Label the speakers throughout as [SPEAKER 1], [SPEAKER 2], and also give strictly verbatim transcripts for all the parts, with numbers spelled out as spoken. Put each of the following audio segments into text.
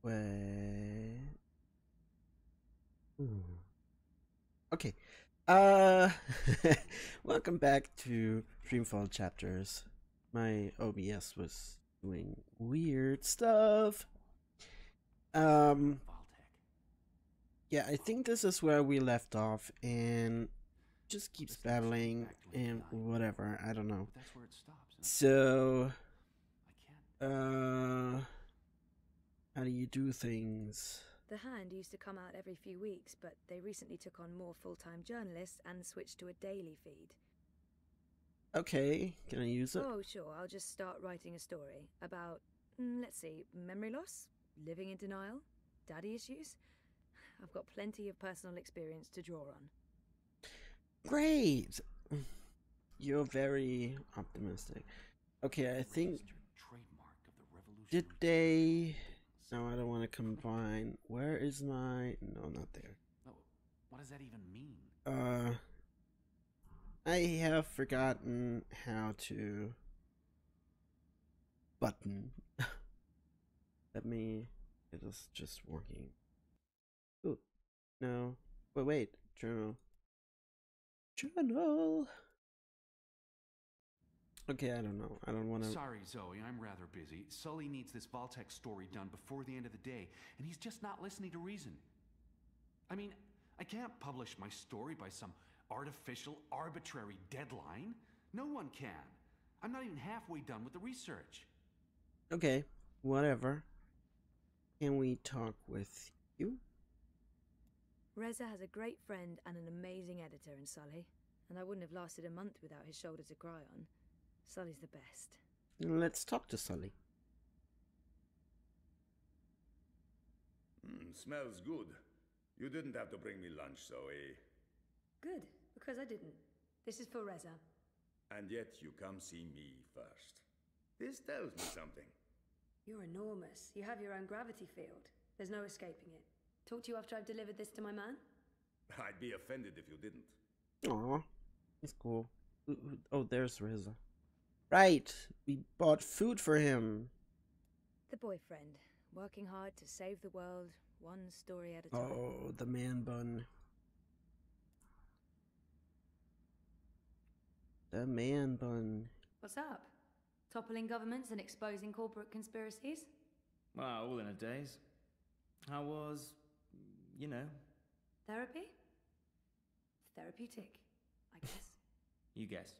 [SPEAKER 1] Wait. Hmm. Okay. Uh, welcome back to Dreamfall Chapters. My O B S was doing weird stuff. Um, yeah, I think this is where we left off, and just keeps battling and whatever. I don't know. So, uh, how do you do things?
[SPEAKER 2] The Hand used to come out every few weeks, but they recently took on more full-time journalists and switched to a daily feed.
[SPEAKER 1] Okay, can I use it?
[SPEAKER 2] Oh, sure, I'll just start writing a story about, mm, let's see, memory loss, living in denial, daddy issues. I've got plenty of personal experience to draw on.
[SPEAKER 1] Great! You're very optimistic. Okay, I think... Did they... No, I don't want to combine. Where is my... No, not there.
[SPEAKER 3] What does that even mean?
[SPEAKER 1] Uh... I have forgotten how to... Button. Let me... It is just working. Ooh. No. Wait, wait. Journal. Journal! Okay, I don't know. I don't want to...
[SPEAKER 3] Sorry, Zoe, I'm rather busy. Sully needs this Vault-Tec story done before the end of the day, and he's just not listening to reason. I mean, I can't publish my story by some artificial, arbitrary deadline. No one can. I'm not even halfway done with the research.
[SPEAKER 1] Okay, whatever. Can we talk with you?
[SPEAKER 2] Reza has a great friend and an amazing editor in Sully, and I wouldn't have lasted a month without his shoulder to cry on. Sully's the best.
[SPEAKER 1] Let's talk to Sully.
[SPEAKER 4] Mm, smells good. You didn't have to bring me lunch, Zoe.
[SPEAKER 2] Good, because I didn't. This is for Reza.
[SPEAKER 4] And yet you come see me first. This tells me something.
[SPEAKER 2] You're enormous. You have your own gravity field. There's no escaping it. Talk to you after I've delivered this to my man?
[SPEAKER 4] I'd be offended if you didn't.
[SPEAKER 1] Aw, he's cool. Oh, there's Reza. Right, we bought food for him.
[SPEAKER 2] The boyfriend, working hard to save the world, one story at a time.
[SPEAKER 1] Oh, the man bun. The man bun.
[SPEAKER 2] What's up? Toppling governments and exposing corporate conspiracies?
[SPEAKER 5] Well, all in a daze. How was, you know...
[SPEAKER 2] Therapy? Therapeutic, I guess.
[SPEAKER 5] You guess.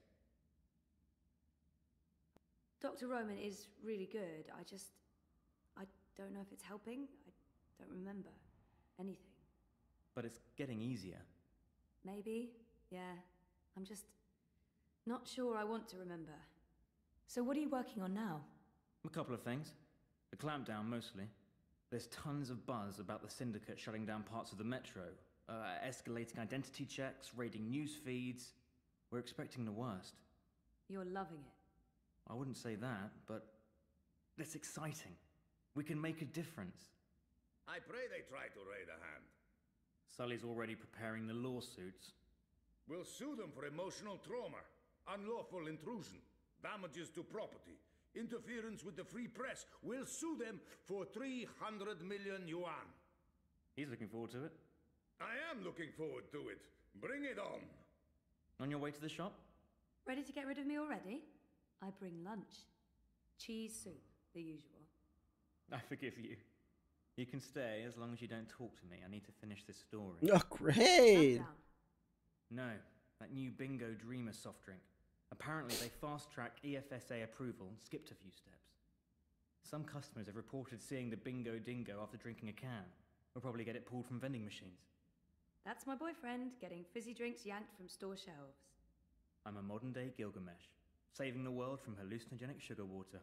[SPEAKER 2] Doctor Roman is really good. I just... I don't know if it's helping. I don't remember anything.
[SPEAKER 5] But it's getting easier.
[SPEAKER 2] Maybe, yeah. I'm just not sure I want to remember. So what are you working on now?
[SPEAKER 5] A couple of things. The clampdown, mostly. There's tons of buzz about the Syndicate shutting down parts of the Metro, uh, escalating identity checks, raiding news feeds. We're expecting the worst.
[SPEAKER 2] You're loving it.
[SPEAKER 5] I wouldn't say that, but it's exciting. We can make a difference.
[SPEAKER 4] I pray they try to raid a Hand.
[SPEAKER 5] Sully's already preparing the lawsuits.
[SPEAKER 4] We'll sue them for emotional trauma, unlawful intrusion, damages to property, interference with the free press. We'll sue them for three hundred million yuan.
[SPEAKER 5] He's looking forward to it.
[SPEAKER 4] I am looking forward to it. Bring it on.
[SPEAKER 5] On your way to the shop?
[SPEAKER 2] Ready to get rid of me already? I bring lunch. Cheese soup, the usual.
[SPEAKER 5] I forgive you. You can stay as long as you don't talk to me. I need to finish this story.
[SPEAKER 1] Oh, great!
[SPEAKER 2] Calm down.
[SPEAKER 5] No, that new Bingo Dreamer soft drink. Apparently they fast-tracked E F S A approval and skipped a few steps. Some customers have reported seeing the Bingo Dingo after drinking a can. We'll probably get it pulled from vending machines.
[SPEAKER 2] That's my boyfriend, getting fizzy drinks yanked from store shelves.
[SPEAKER 5] I'm a modern-day Gilgamesh, saving the world from hallucinogenic sugar water.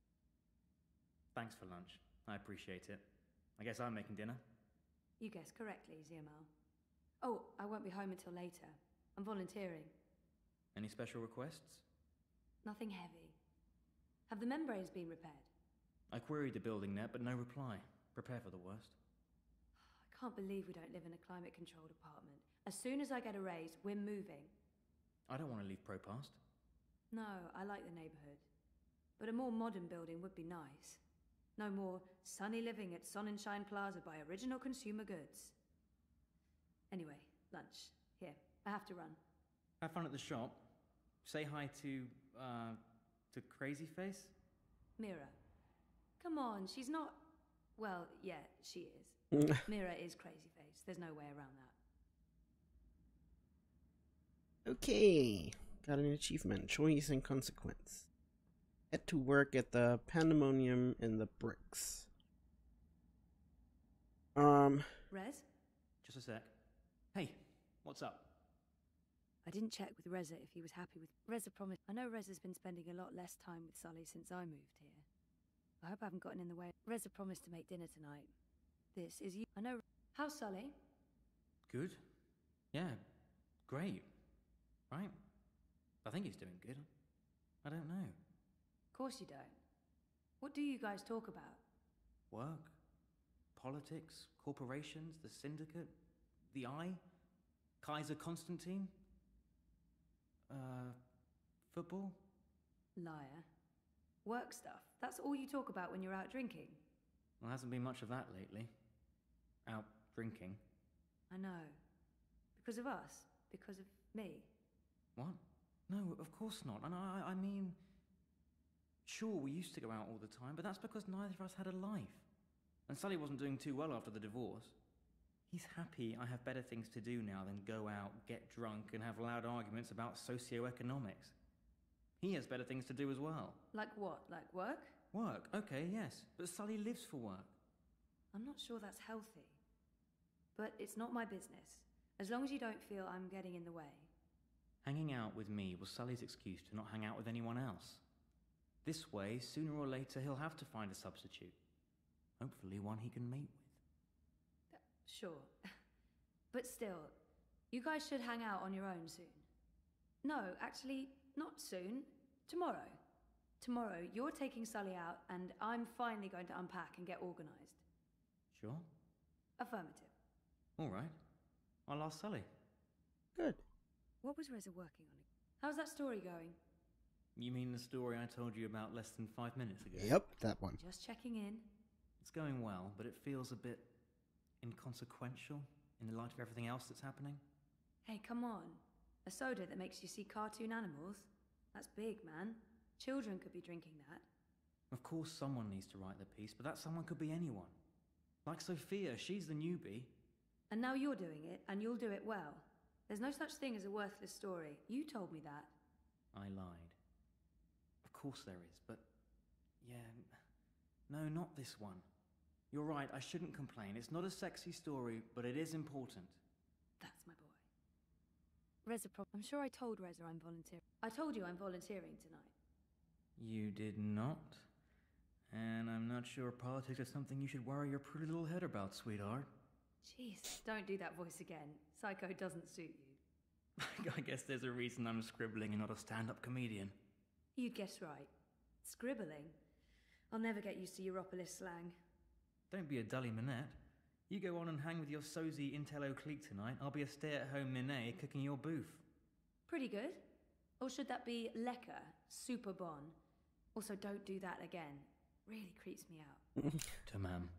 [SPEAKER 5] Thanks for lunch. I appreciate it. I guess I'm making dinner.
[SPEAKER 2] You guessed correctly, Ziamal. Oh, I won't be home until later. I'm volunteering.
[SPEAKER 5] Any special requests?
[SPEAKER 2] Nothing heavy. Have the membranes been repaired?
[SPEAKER 5] I queried the building net, but no reply. Prepare for the worst.
[SPEAKER 2] I can't believe we don't live in a climate-controlled apartment. As soon as I get a raise, we're moving.
[SPEAKER 5] I don't want to leave Propast.
[SPEAKER 2] No, I like the neighborhood. But a more modern building would be nice. No more sunny living at Sonnenschein Plaza by Original Consumer Goods. Anyway, lunch. Here, I have to run.
[SPEAKER 5] Have fun at the shop. Say hi to, uh, to Crazy Face?
[SPEAKER 2] Mira. Come on, she's not... Well, yeah, she is. Mira is Crazy Face. There's no way around that.
[SPEAKER 1] Okay, got an achievement. Choice and consequence. Head to work at the Pandemonium in the Bricks. Um...
[SPEAKER 2] Rez?
[SPEAKER 5] Just a sec. Hey, what's up?
[SPEAKER 2] I didn't check with Reza if he was happy with... Reza promised... I know Reza's been spending a lot less time with Sully since I moved here. I hope I haven't gotten in the way. Reza promised to make dinner tonight. This is you. I know... How's Sully?
[SPEAKER 5] Good. Yeah, great. Right? I think he's doing good. I don't know.
[SPEAKER 2] Of course you don't. What do you guys talk about?
[SPEAKER 5] Work, politics, corporations, the Syndicate, the Eye, Kaiser Constantine, uh, football?
[SPEAKER 2] Liar. Work stuff. That's all you talk about when you're out drinking.
[SPEAKER 5] Well, hasn't been much of that lately. Out drinking.
[SPEAKER 2] I know. Because of us. Because of me.
[SPEAKER 5] What? No, of course not. And I, I mean... Sure, we used to go out all the time, but that's because neither of us had a life. And Sully wasn't doing too well after the divorce. He's happy I have better things to do now than go out, get drunk, and have loud arguments about socioeconomics. He has better things to do as well.
[SPEAKER 2] Like what? Like work?
[SPEAKER 5] Work, okay, yes. But Sully lives for work.
[SPEAKER 2] I'm not sure that's healthy. But it's not my business. As long as you don't feel I'm getting in the way.
[SPEAKER 5] Hanging out with me was Sully's excuse to not hang out with anyone else. This way, sooner or later, he'll have to find a substitute. Hopefully one he can mate with.
[SPEAKER 2] Sure. But still, you guys should hang out on your own soon. No, actually, not soon. Tomorrow. Tomorrow, you're taking Sully out, and I'm finally going to unpack and get organised.
[SPEAKER 5] Sure?
[SPEAKER 2] Affirmative.
[SPEAKER 5] All right. I'll ask Sully.
[SPEAKER 1] Good.
[SPEAKER 2] What was Reza working on? How's that story going?
[SPEAKER 5] You mean the story I told you about less than five minutes ago?
[SPEAKER 1] Yep, that one.
[SPEAKER 2] Just checking in.
[SPEAKER 5] It's going well, but it feels a bit inconsequential in the light of everything else that's happening.
[SPEAKER 2] Hey, come on. A soda that makes you see cartoon animals? That's big, man. Children could be drinking that.
[SPEAKER 5] Of course someone needs to write the piece, but that someone could be anyone. Like Sophia, she's the newbie.
[SPEAKER 2] And now you're doing it, and you'll do it well. There's no such thing as a worthless story. You told me that.
[SPEAKER 5] I lied. Of course there is, but... yeah... No, not this one. You're right, I shouldn't complain. It's not a sexy story, but it is important.
[SPEAKER 2] That's my boy. Reza, pro- I'm sure I told Reza I'm volunteering. I told you I'm volunteering tonight.
[SPEAKER 5] You did not? And I'm not sure politics is something you should worry your pretty little head about, sweetheart.
[SPEAKER 2] Jeez, don't do that voice again. Psycho doesn't suit you.
[SPEAKER 5] I guess there's a reason I'm scribbling and not a stand-up comedian.
[SPEAKER 2] You'd guess right. Scribbling? I'll never get used to Europolis slang.
[SPEAKER 5] Don't be a dully Minette. You go on and hang with your sozy Intello clique tonight. I'll be a stay-at-home Minette cooking your booth.
[SPEAKER 2] Pretty good. Or should that be lekker, super bon? Also, don't do that again. Really creeps me out.
[SPEAKER 5] Tamam.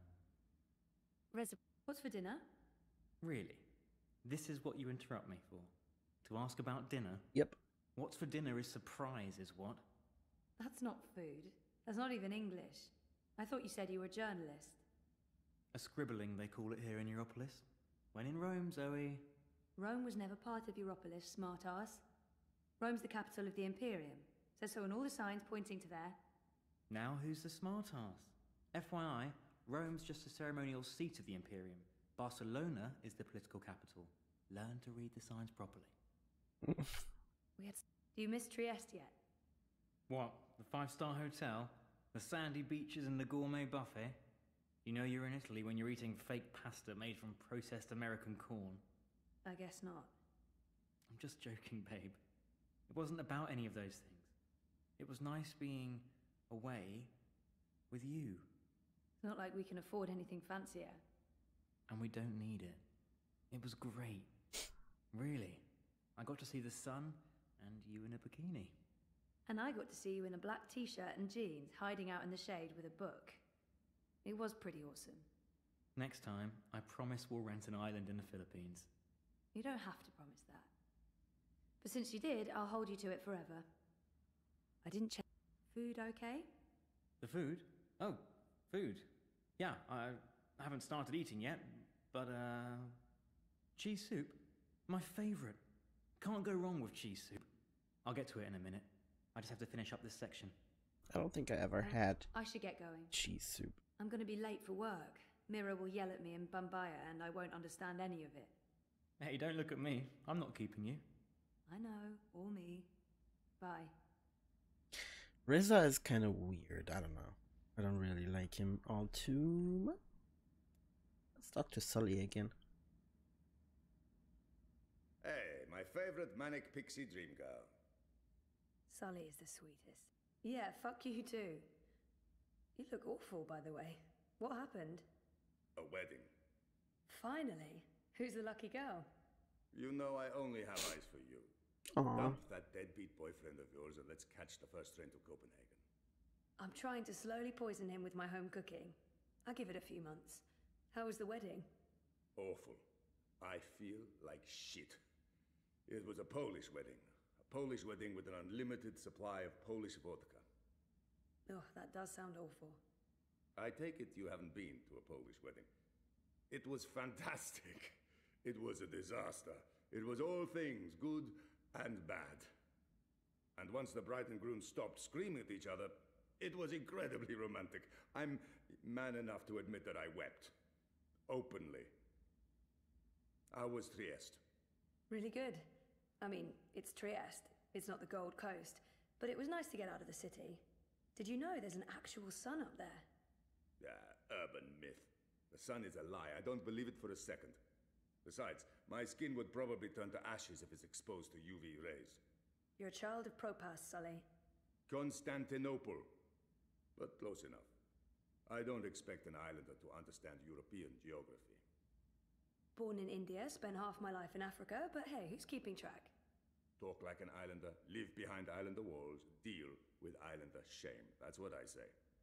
[SPEAKER 2] Reza, what's for dinner?
[SPEAKER 5] Really? This is what you interrupt me for? To ask about dinner?
[SPEAKER 1] Yep.
[SPEAKER 5] What's for dinner is surprise, is what?
[SPEAKER 2] That's not food. That's not even English. I thought you said you were a journalist.
[SPEAKER 5] A scribbling, they call it here in Europolis. When in Rome, Zoe.
[SPEAKER 2] Rome was never part of Europolis, smart-ass. Rome's the capital of the Imperium. Says so on all the signs pointing to there.
[SPEAKER 5] Now who's the smart-ass? F Y I, Rome's just a ceremonial seat of the Imperium. Barcelona is the political capital. Learn to read the signs properly.
[SPEAKER 2] We had... Do you miss Trieste yet?
[SPEAKER 5] What? The five-star hotel? The sandy beaches and the gourmet buffet? You know you're in Italy when you're eating fake pasta made from processed American corn.
[SPEAKER 2] I guess not.
[SPEAKER 5] I'm just joking, babe. It wasn't about any of those things. It was nice being away with you.
[SPEAKER 2] It's not like we can afford anything fancier.
[SPEAKER 5] And we don't need it. It was great. Really. I got to see the sun and you in a bikini.
[SPEAKER 2] And I got to see you in a black t-shirt and jeans, hiding out in the shade with a book. It was pretty awesome.
[SPEAKER 5] Next time, I promise we'll rent an island in the Philippines.
[SPEAKER 2] You don't have to promise that. But since you did, I'll hold you to it forever. I didn't check. Food okay?
[SPEAKER 5] The food? Oh, food. Yeah, I haven't started eating yet, but, uh... cheese soup? My favourite. Can't go wrong with cheese soup. I'll get to it in a minute. I just have to finish up this section.
[SPEAKER 1] I don't think I ever
[SPEAKER 2] Uh,
[SPEAKER 1] had
[SPEAKER 2] I should get going.
[SPEAKER 1] cheese soup.
[SPEAKER 2] I'm gonna be late for work. Mira will yell at me in Bumbaya and I won't understand any of it.
[SPEAKER 5] Hey, don't look at me. I'm not keeping you.
[SPEAKER 2] I know, or me. Bye.
[SPEAKER 1] Reza is kind of weird. I don't know. I don't really like him all too much. Let's talk to Sully again.
[SPEAKER 4] Hey, my favorite manic pixie dream girl.
[SPEAKER 2] Sully is the sweetest. Yeah, fuck you too. You look awful, by the way. What happened?
[SPEAKER 4] A wedding.
[SPEAKER 2] Finally. Who's the lucky girl?
[SPEAKER 4] You know I only have eyes for you.
[SPEAKER 1] Aww.
[SPEAKER 4] Dump that deadbeat boyfriend of yours and let's catch the first train to Copenhagen.
[SPEAKER 2] I'm trying to slowly poison him with my home cooking. I'll give it a few months. How was the wedding?
[SPEAKER 4] Awful. I feel like shit. It was a Polish wedding. A Polish wedding with an unlimited supply of Polish vodka.
[SPEAKER 2] Oh, that does sound awful.
[SPEAKER 4] I take it you haven't been to a Polish wedding. It was fantastic. It was a disaster. It was all things, good and bad. And once the bride and groom stopped screaming at each other, it was incredibly romantic. I'm man enough to admit that I wept. Openly. How was Trieste?
[SPEAKER 2] Really good. I mean, it's Trieste. It's not the Gold Coast. But it was nice to get out of the city. Did you know there's an actual sun up there?
[SPEAKER 4] Ah, urban myth. The sun is a lie. I don't believe it for a second. Besides, my skin would probably turn to ashes if it's exposed to U V rays.
[SPEAKER 2] You're a child of Propas, Sully.
[SPEAKER 4] Constantinople. But close enough. I don't expect an islander to understand European geography.
[SPEAKER 2] Born in India, spent half my life in Africa, but hey, who's keeping track?
[SPEAKER 4] Talk like an islander, live behind islander walls, deal with islander shame. That's what I say.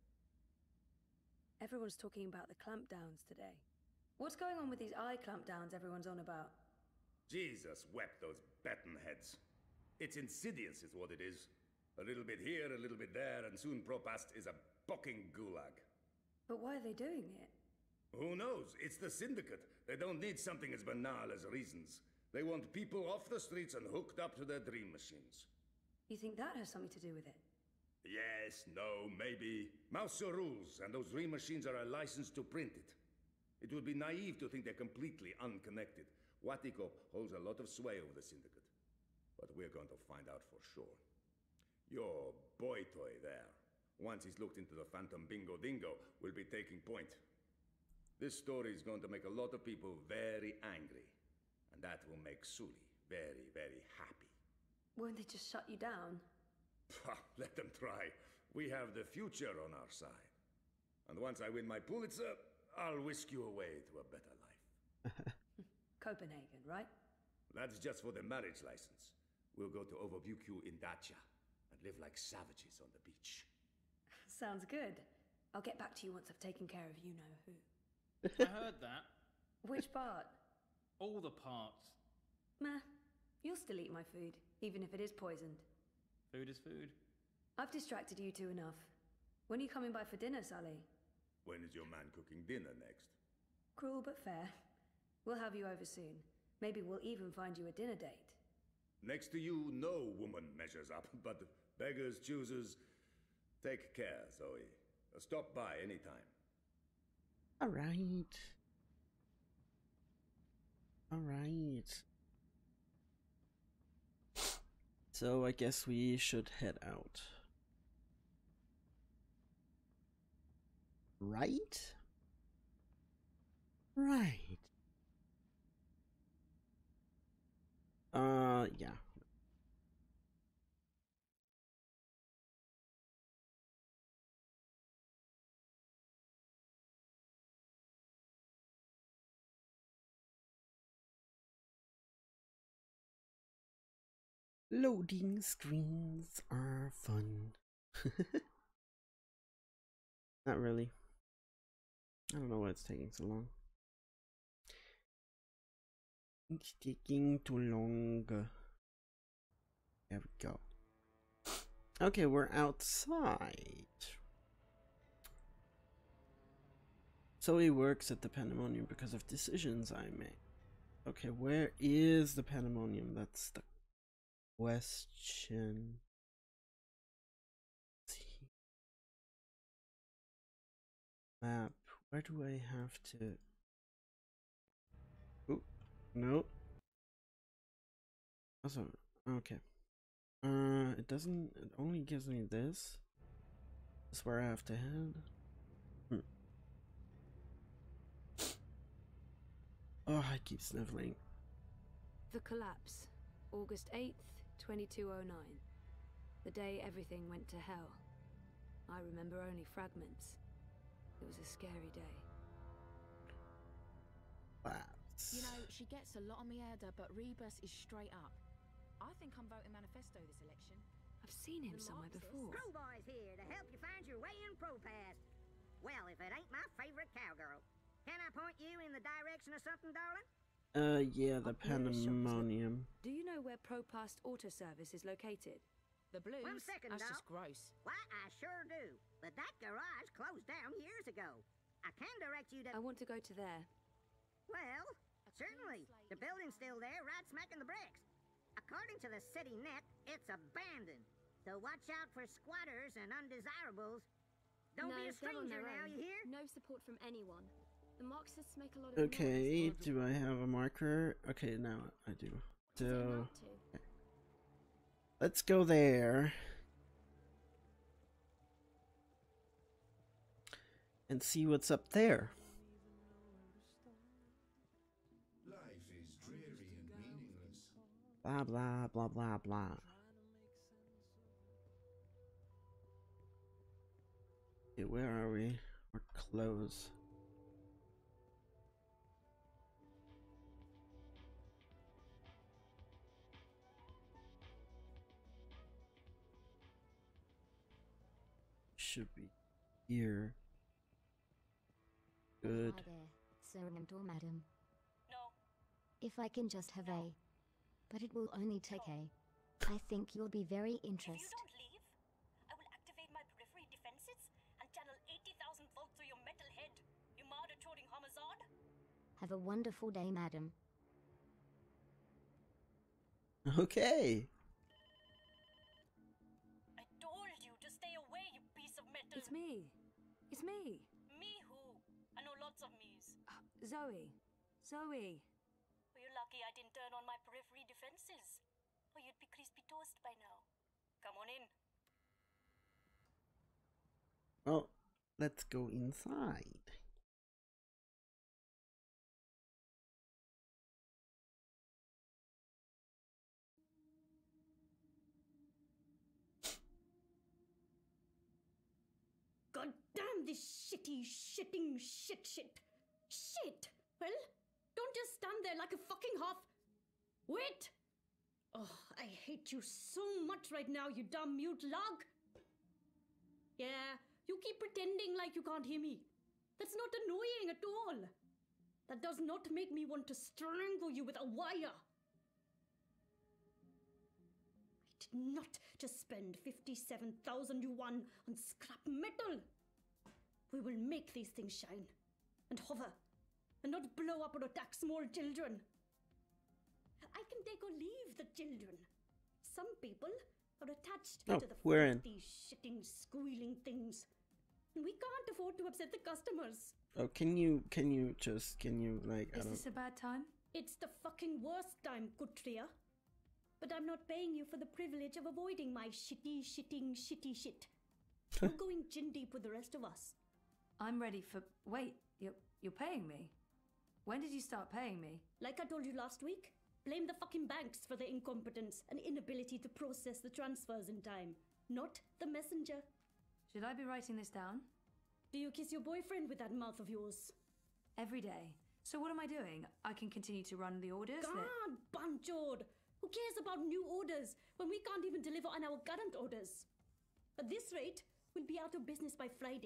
[SPEAKER 2] Everyone's talking about the clampdowns today. What's going on with these eye clampdowns everyone's on about?
[SPEAKER 4] Jesus wept those baton heads. It's insidious is what it is. A little bit here, a little bit there, and soon Propast is a bucking gulag.
[SPEAKER 2] But why are they doing it?
[SPEAKER 4] Who knows? It's the Syndicate. They don't need something as banal as reasons. They want people off the streets and hooked up to their dream machines.
[SPEAKER 2] You think that has something to do with it?
[SPEAKER 4] Yes, no, maybe. Mauser rules, and those dream machines are a license to print it. It would be naive to think they're completely unconnected. Watikop holds a lot of sway over the Syndicate. But we're going to find out for sure. Your boy toy there, once he's looked into the Phantom Bingo Dingo, will be taking point. This story is going to make a lot of people very angry. And that will make Sully very, very happy.
[SPEAKER 2] Won't they just shut you down?
[SPEAKER 4] Let them try. We have the future on our side. And once I win my Pulitzer, I'll whisk you away to a better life.
[SPEAKER 2] Copenhagen, right?
[SPEAKER 4] That's just for the marriage license. We'll go to Overbukyu in Dacia and live like savages on the beach.
[SPEAKER 2] Sounds good. I'll get back to you once I've taken care of you-know-who.
[SPEAKER 5] I heard that.
[SPEAKER 2] Which part?
[SPEAKER 5] All the parts.
[SPEAKER 2] Meh. You'll still eat my food, even if it is poisoned.
[SPEAKER 5] Food is food.
[SPEAKER 2] I've distracted you two enough. When are you coming by for dinner, Sully?
[SPEAKER 4] When is your man cooking dinner next?
[SPEAKER 2] Cruel but fair. We'll have you over soon. Maybe we'll even find you a dinner date.
[SPEAKER 4] Next to you, no woman measures up, but beggars, choosers. Take care, Zoe. Stop by anytime.
[SPEAKER 1] All right. All right. So I guess we should head out. Right? Right. Uh, yeah. Loading screens are fun. Not really. I don't know why it's taking so long. It's taking too long. There we go. Okay, we're outside. Zoe works at the Pandemonium because of decisions I make. Okay, where is the Pandemonium? That's the question. Let's see. Map. Where do I have to? Oh, no. Also, okay. Uh, it doesn't. It only gives me this. This is where I have to head. Hmm. Oh, I keep sniffling.
[SPEAKER 2] The collapse, August eighth, twenty-two oh nine. The day everything went to hell. I remember only fragments. It was a scary day.
[SPEAKER 1] Labs.
[SPEAKER 6] You know, she gets a lot on me head, but Rebus is straight up. I think I'm voting Manifesto this election.
[SPEAKER 2] I've seen him
[SPEAKER 6] The
[SPEAKER 2] somewhere
[SPEAKER 6] Marxists.
[SPEAKER 2] before.
[SPEAKER 7] Crowbar's here to help you find your way in ProPass. Well, if it ain't my favorite cowgirl. Can I point you in the direction of something, darling?
[SPEAKER 1] Uh, yeah, the
[SPEAKER 2] Up near the shop, isn't it?
[SPEAKER 1] Pandemonium.
[SPEAKER 2] Do you know where ProPast Auto Service is located?
[SPEAKER 6] The Blues?
[SPEAKER 7] One second,
[SPEAKER 6] That's
[SPEAKER 7] doll.
[SPEAKER 6] just gross.
[SPEAKER 7] Why, I sure do. But that garage closed down years ago. I can direct you to...
[SPEAKER 2] I want to go to there.
[SPEAKER 7] Well, certainly. The building's still there, right smack in the bricks. According to the city net, it's abandoned. So watch out for squatters and undesirables. Don't
[SPEAKER 8] no,
[SPEAKER 7] be a
[SPEAKER 8] they're on
[SPEAKER 7] stranger
[SPEAKER 8] their
[SPEAKER 7] now,
[SPEAKER 8] own.
[SPEAKER 7] you hear?
[SPEAKER 8] No support from anyone. The Marxists make a lot of
[SPEAKER 1] Okay,
[SPEAKER 8] noise.
[SPEAKER 1] do I have a marker? Okay, now I do.
[SPEAKER 8] What are they
[SPEAKER 1] So,
[SPEAKER 8] up to?
[SPEAKER 1] let's go there. And see what's up there.
[SPEAKER 9] Life is dreary and meaningless.
[SPEAKER 1] Blah, blah, blah, blah, blah. Okay, where are we? We're close. Should be here. Good.
[SPEAKER 10] Hi there, Sir or Madam.
[SPEAKER 11] No.
[SPEAKER 10] If I can just have a... But it will only take a... I think you'll be very
[SPEAKER 11] If you
[SPEAKER 10] interested.
[SPEAKER 11] don't leave, I will activate my periphery defenses and channel eighty thousand volts through your metal head, you murder-toting homicide.
[SPEAKER 10] Have a wonderful day, Madam.
[SPEAKER 1] Okay.
[SPEAKER 11] I told you to stay away, you piece of metal.
[SPEAKER 2] It's me. It's me.
[SPEAKER 11] Me who? I know lots of me's.
[SPEAKER 2] Uh, Zoe. Zoe.
[SPEAKER 11] Were you lucky I didn't turn on my periphery defenses? Or you'd be crispy toast by now. Come on in.
[SPEAKER 1] Well, let's go inside.
[SPEAKER 12] God damn this shitty, shitting, shit, shit. Shit! Well, don't just stand there like a fucking half. Wait! Oh, I hate you so much right now, you dumb mute lug. Yeah, you keep pretending like you can't hear me. That's not annoying at all. That does not make me want to strangle you with a wire. I did not just spend fifty-seven thousand yuan on scrap metal. We will make these things shine and hover and not blow up or attack small children. I can take or leave the children. Some people are attached
[SPEAKER 1] Oh,
[SPEAKER 12] to the
[SPEAKER 1] we're in.
[SPEAKER 12] filthy, shitting, squealing things. And we can't afford to upset the customers.
[SPEAKER 1] Oh, can you, can you just, can you, like, I
[SPEAKER 2] Is
[SPEAKER 1] don't...
[SPEAKER 2] this a bad time?
[SPEAKER 12] It's the fucking worst time, Kutria. But I'm not paying you for the privilege of avoiding my shitty, shitting, shitty shit. You're going chin deep with the rest of us.
[SPEAKER 2] I'm ready for... Wait, you're, you're paying me? When did you start paying me?
[SPEAKER 12] Like I told you last week, blame the fucking banks for their incompetence and inability to process the transfers in time, not the messenger.
[SPEAKER 2] Should I be writing this down?
[SPEAKER 12] Do you kiss your boyfriend with that mouth of yours?
[SPEAKER 2] Every day. So what am I doing? I can continue to run the orders that...
[SPEAKER 12] God, Banchod! Who cares about new orders when we can't even deliver on our current orders? At this rate, we'll be out of business by Friday.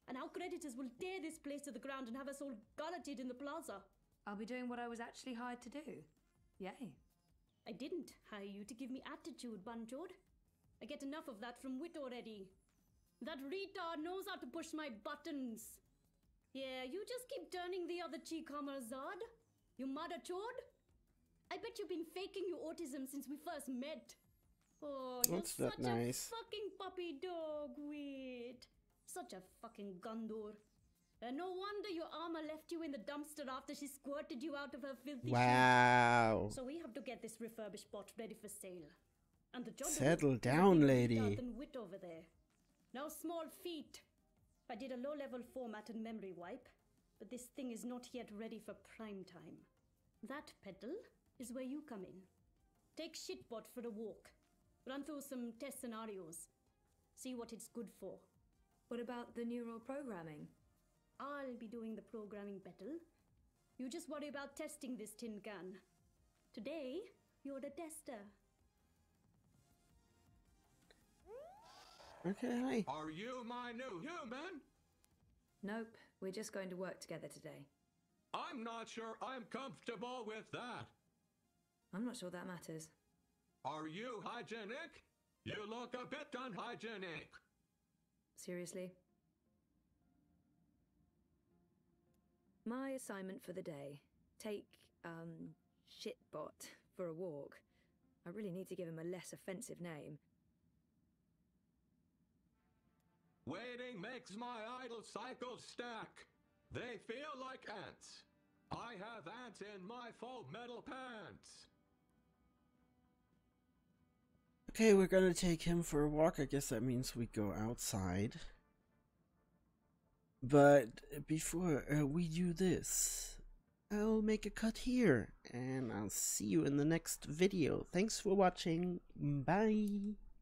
[SPEAKER 12] And our creditors will tear this place to the ground and have us all garroted in the plaza.
[SPEAKER 2] I'll be doing what I was actually hired to do. Yay.
[SPEAKER 12] I didn't hire you to give me attitude, Bunjord. I get enough of that from Wit already. That retard knows how to push my buttons. Yeah, you just keep turning the other cheek, Hamazad. You mother chord. I bet you've been faking your autism since we first met. Oh, you're
[SPEAKER 1] What's that
[SPEAKER 12] such
[SPEAKER 1] nice?
[SPEAKER 12] a fucking puppy dog, Wit. Such a fucking Gondor. And no wonder your armor left you in the dumpster after she squirted you out of her filthy
[SPEAKER 1] Wow.
[SPEAKER 12] shit. So we have to get this refurbished bot ready for sale. And the job
[SPEAKER 1] Settle
[SPEAKER 12] is a
[SPEAKER 1] down,
[SPEAKER 12] bigger
[SPEAKER 1] lady.
[SPEAKER 12] retard than Wit over there. No small feat. I did a low-level format and memory wipe, but this thing is not yet ready for prime time. That, Petal, is where you come in. Take Shitbot for a walk. Run through some test scenarios. See what it's good for.
[SPEAKER 2] What about the neural programming?
[SPEAKER 12] I'll be doing the programming, Petal. You just worry about testing this tin can. Today, you're the tester.
[SPEAKER 1] Okay, hi.
[SPEAKER 13] Are you my new human?
[SPEAKER 2] Nope, we're just going to work together today.
[SPEAKER 13] I'm not sure I'm comfortable with that.
[SPEAKER 2] I'm not sure that matters.
[SPEAKER 13] Are you hygienic? You look a bit unhygienic.
[SPEAKER 2] Seriously? My assignment for the day. Take, um, Shitbot for a walk. I really need to give him a less offensive name.
[SPEAKER 13] Waiting makes my idle cycles stack. They feel like ants. I have ants in my full metal pants.
[SPEAKER 1] Okay, we're gonna take him for a walk. I guess that means we go outside. But before uh, we do this, I'll make a cut here, and I'll see you in the next video. Thanks for watching. Bye.